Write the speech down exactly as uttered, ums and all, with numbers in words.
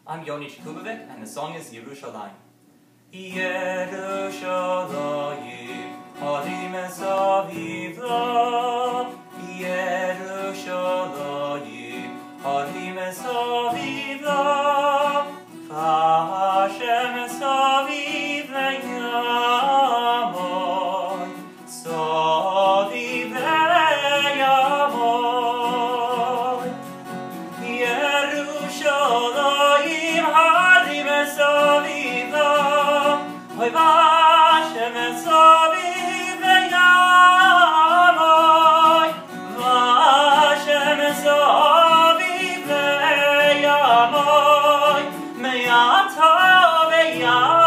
I'm Yoni Chikubovic, and the song is Yerushalayim. Yerushalayim, Harim Esaviv La. Yerushalayim, Harim Esaviv La. Hashem Esaviv Le'yamoy, Saviv Le'yamoy. Yerushalayim, Harim Esaviv La. Oy Vashem Esaviv Le'yamoy, Vashem Esaviv Le'yamoy. Me'ata ve'yam